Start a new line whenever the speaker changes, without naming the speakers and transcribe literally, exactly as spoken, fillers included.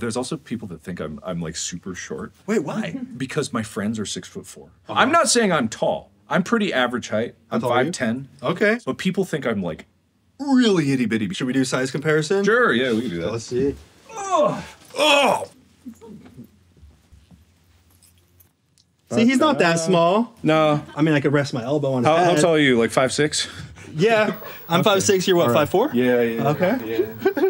There's also people that think I'm I'm like super short.
Wait, why?
Because my friends are six foot four. Uh-huh. I'm not saying I'm tall. I'm pretty average height. I'm five ten.
Okay.
But people think I'm like really itty bitty.
Should we do size comparison?
Sure, yeah, we can do that.
Let's see.
Oh! Oh!
See, he's not that small.
No.
I mean, I could rest my elbow on his
How,
head.
how tall are you? Like five six?
Yeah. I'm
okay.
five six. You're what,
right.
five four?
Yeah, yeah.
Okay.
Yeah.